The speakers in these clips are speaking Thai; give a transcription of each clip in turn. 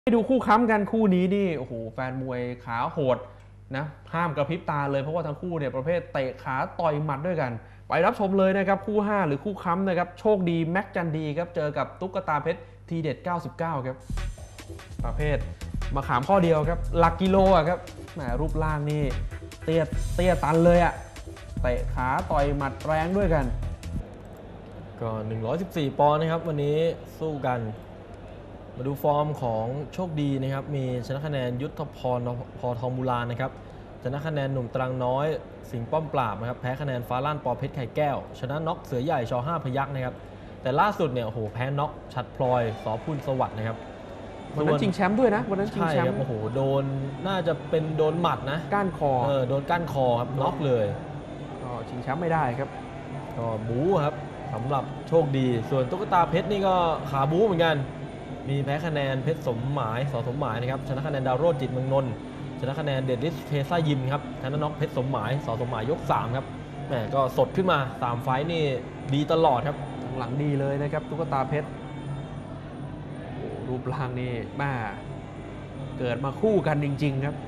ให้ดูคู่ค้ำกันคู่นี้นี่โอ้โหแฟนมวยขาโหดนะห้ามกระพริบตาเลยเพราะว่าทั้งคู่เนี่ยประเภทเตะขาต่อยหมัดด้วยกันไปรับชมเลยนะครับคู่5หรือคู่ค้ำนะครับโชคดีแม็กจันดีครับเจอกับตุ๊กตาเพชรทีเด็ด99ครับประเภทมาขามข้อเดียวครับหลักกิโลอ่ะครับแหมรูปร่างนี่เตี้ยตันเลยอ่ะเตะขาต่อยหมัดแรงด้วยกันก็114ปอนด์นะครับวันนี้สู้กันมาดูฟอร์มของโชคดีนะครับมีชนะคะแนนยุทธพรพอทองบุรานะครับชนะคะแนนหนุ่มตรังน้อยสิงห์ป้อมปราบนะครับแพ้คะแนนฟ้าลั่นปอเพชรไข่แก้วชนะน็อกเสือใหญ่ช5พยัคฆ์นะครับแต่ล่าสุดเนี่ยโอ้โหแพ้น็อกชัดพลอยสอพูนสวัสดิ์นะครับวันนั้นชิงแชมป์ด้วยนะวันนั้นชิงแชมป์โอ้โหโดนน่าจะเป็นโดนหมัดนะก้านคอโดนก้านคอครับน็อกเลยก็ชิงแชมป์ไม่ได้ครับก็บู๊ครับสำหรับโชคดีส่วนตุ๊กตาเพชรนี่ก็ขาบู๊เหมือนกันมีแพ้คะแนนเพชรสมหมายสสมหมายนะครับชนะคะแนนดาวโรจน์จิตเมืองนนท์ชนะคะแนนเดดลิสเทซ่ายิมครับชนะน็อกเพชรสมหมายสสมหมายยก3ครับแหมก็สดขึ้นมา3ไฟต์นี่ดีตลอดครับหลังดีเลยนะครับตุ๊กตาเพชรรูปร่างนี่แม่เกิดมาคู่กันจริงๆครับ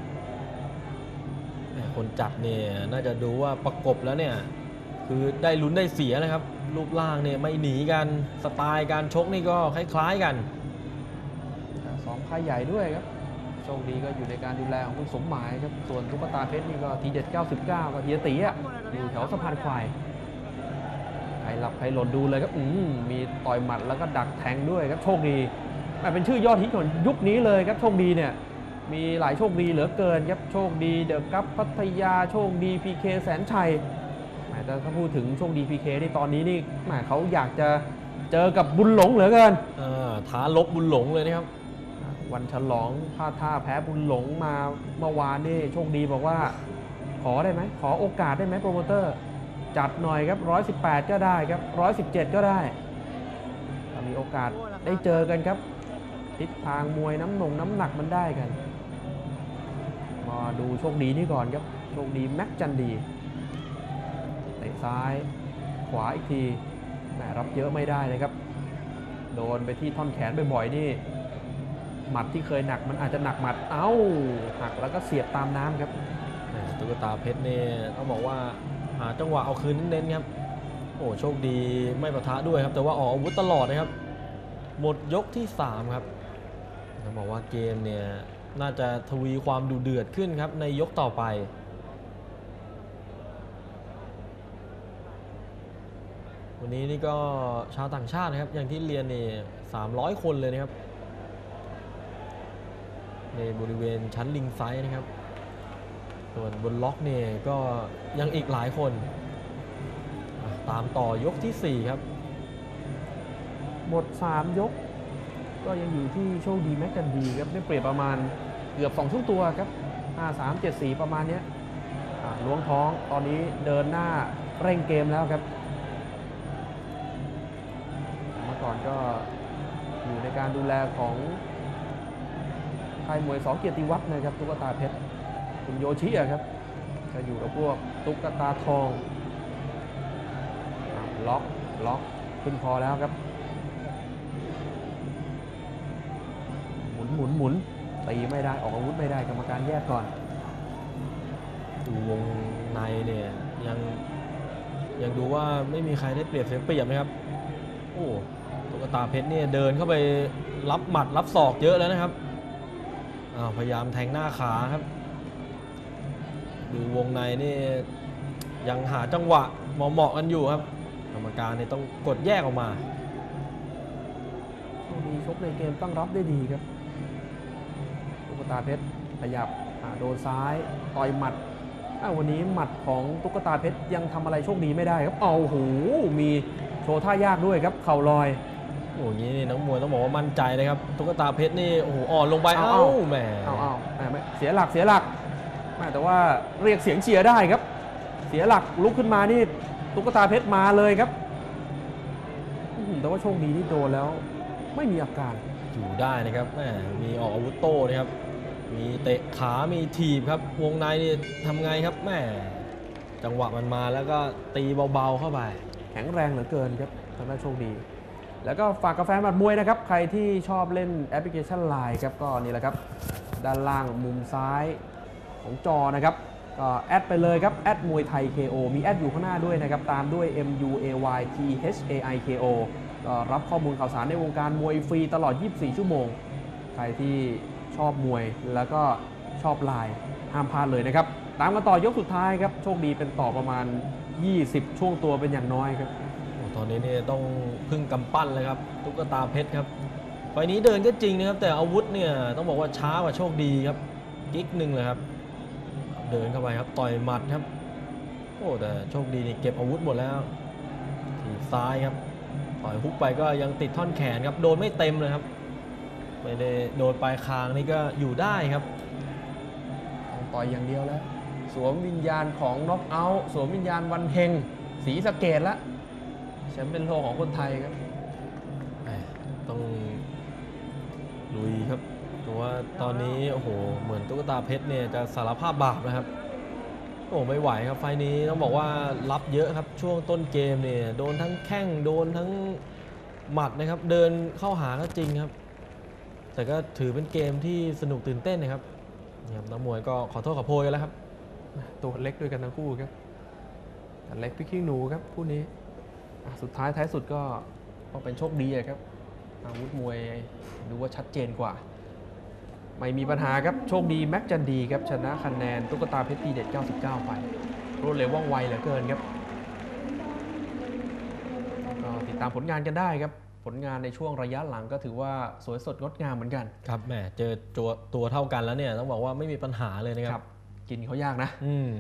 คนจัดเนี่ยน่าจะดูว่าประกบแล้วเนี่ยคือได้ลุ้นได้เสียนะครับรูปร่างเนี่ยไม่หนีกันสไตล์การชกนี่ก็คล้ายๆกัน 2ค่ายใหญ่ด้วยครับโชคดีก็อยู่ในการดูแลของคุณสมหมายครับส่วนตุ๊กตาเพชรนี่ก็ทีเด็ด99ก็เฮียตีอ่ะอยู่แถวสะพานควายใครหลับใครหล่นดูเลยครับมีต่อยหมัดแล้วก็ดักแทงด้วยครับโชคดีเป็นชื่อยอดฮิตของยุคนี้เลยครับโชคดีเนี่ยมีหลายโชคดีเหลือเกินครับโชคดีเดอะกัปพัทยาโชคดีพีเคแสนชัยแต่ถ้าพูดถึงโชคดีพีเคที่ตอนนี้นี่เขาอยากจะเจอกับบุญหลงเหลือเกินท้าลบบุญหลงเลยนะครับวันฉลองพลาดท่าแพ้บุญหลงมาเมื่อวานนี่โชคดีบอกว่าขอได้ไหมขอโอกาสได้ไหมโปรโมเตอร์จัดหน่อยครับ118ก็ได้ครับ117ก็ได้ถ้ามีโอกาสได้เจอกันครับทิศทางมวยน้ำหนักมันได้กันมาดูโชคดีนี่ก่อนครับโชคดีแม็กจันดีเตะซ้ายขวาอีกทีรับเยอะไม่ได้เลยครับโดนไปที่ท่อนแขนบ่อยๆนี่หมัดที่เคยหนักมันอาจจะหนักหมัดหักแล้วก็เสียบตามน้ำครับตุ๊กตาเพชรเนี่ยต้องบอกว่าหาจังหวะเอาคืนเน้นๆครับโอ้โชคดีไม่ปะทะด้วยครับแต่ว่าออกอาวุธตลอดนะครับหมดยกที่3ครับต้องบอกว่าเกมเนี่ยน่าจะทวีความดุเดือดขึ้นครับในยกต่อไปวันนี้นี่ก็ชาวต่างชาตินะครับอย่างที่เรียนนี่300 คนเลยนะครับในบริเวณชั้นลิงไซด์นะครับส่วนบนล็อกเนี่ยก็ยังอีกหลายคนตามต่อยกที่4ครับหมด3ยกก็ยังอยู่ที่โชคดีแม็กกันดีครับได้เปรียบประมาณเกือบ2 ช่วงตัวครับ5-3 7-4ประมาณนี้ล้วงท้องตอนนี้เดินหน้าเร่งเกมแล้วครับเมื่อก่อนก็อยู่ในการดูแลของค่ายมวย2 เกียรติวัฒน์นะครับตุ๊กตาเพชรคุณโยชิครับจะอยู่กับพวกตุ๊กตาทองล็อกขึ้นคอแล้วครับหมุนตีไม่ได้ออกอาวุธไม่ได้กรรมการแยกก่อนดูวงในเนี่ยยังดูว่าไม่มีใครได้เปรียบเสียเปรียบนะครับโอ้ตุ๊กตาเพชรเนี่ยเดินเข้าไปรับหมัดรับศอกเยอะแล้วนะครับพยายามแทงหน้าขาครับดูวงในนี่ยังหาจังหวะเหมาะกันอยู่ครับกรรมการเนี่ยต้องกดแยกออกมาช่วงนี้ชกในเกมตั้งรับได้ดีครับตุ๊กตาเพชรขยับโดนซ้ายต่อยหมัดวันนี้หมัดของตุ๊กตาเพชรยังทำอะไรโชคดีไม่ได้ครับโอ้โหมีโชว์ท่ายากด้วยครับเข่าลอยโอ้ยนี่นักมวยต้องบอกว่ามั่นใจเลยครับตุ๊กตาเพชรนี่โอ้โหอ่อนลงไปแหมเสียหลักแต่ว่าเรียกเสียงเชียร์ได้ครับเสียหลักลุกขึ้นมานี่ตุ๊กตาเพชรมาเลยครับแต่ว่าโชคดีที่โดนแล้วไม่มีอาการอยู่ได้นะครับมีออกอาวุธโต้นะครับมีเตะขามีถีบครับวงในนี่ทำไงครับจังหวะมันมาแล้วก็ตีเบาๆเข้าไปแข็งแรงเหลือเกินครับทางด้านโชคดีแล้วก็ฝากกาแฟหมัดมวยนะครับใครที่ชอบเล่นแอปพลิเคชัน Line ครับก็นี่แหละครับด้านล่างมุมซ้ายของจอนะครับก็แอดไปเลยครับแอดมวยไทย KO มีแอดอยู่ข้างหน้าด้วยนะครับตามด้วย MUAYTHAIKO ก็รับข้อมูลข่าวสารในวงการมวยฟรีตลอด 24 ชั่วโมงใครที่ชอบมวยแล้วก็ชอบไลน์ห้ามพลาดเลยนะครับตามกันต่อยกสุดท้ายครับโชคดีเป็นต่อประมาณ 20 ช่วงตัวเป็นอย่างน้อยครับตอนนี้เนี่ยต้องพึ่งกำปั้นเลยครับตุ๊กตาเพชรครับไฟนี้เดินก็จริงนะครับแต่อาวุธเนี่ยต้องบอกว่าช้ากว่าโชคดีครับกิ๊กหนึ่งเลยครับเดินเข้าไปครับต่อยหมัดครับโอ้แต่โชคดีนี่เก็บอาวุธหมดแล้วทีซ้ายครับต่อยฮุกไปก็ยังติดท่อนแขนครับโดนไม่เต็มเลยครับไม่ได้โดนปลายคางนี่ก็อยู่ได้ครับต้องต่อยอย่างเดียวแล้วสวมวิญญาณของน็อกเอาท์สวมวิญญาณวันเฮงศรีสะเกษละแชมป์เป็นโลกของคนไทยครับต้องลุยครับแต่ว่าตอนนี้โอ้โหเหมือนตุ๊กตาเพชรเนี่ยจะสารภาพบาปนะครับโอ้ไม่ไหวครับไฟนี้ต้องบอกว่ารับเยอะครับช่วงต้นเกมเนี่ยโดนทั้งแข้งโดนทั้งหมัดนะครับเดินเข้าหาก็จริงครับแต่ก็ถือเป็นเกมที่สนุกตื่นเต้นนะครับนี่ครับนักมวยก็ขอโทษขอโพยกันแล้วครับตัวเล็กด้วยกันทั้งคู่ครับแต่เล็กพี่ขี้หนูครับคู่นี้สุดท้ายท้ายสุดก็เป็นโชคดีครับอาวุธมวยดูว่าชัดเจนกว่าไม่มีปัญหาครับโชคดีแม็กจันดีครับชนะคะแนนตุ๊กตาเพชรทีเด็ด 99 ไปรวดเร็วว่องไวเหลือเกินครับก็ติดตามผลงานกันได้ครับผลงานในช่วงระยะหลังก็ถือว่าสวยสดงดงามเหมือนกันครับแหมเจอตัวเท่ากันแล้วเนี่ยต้องบอกว่าไม่มีปัญหาเลยนะครับกินเขายากนะ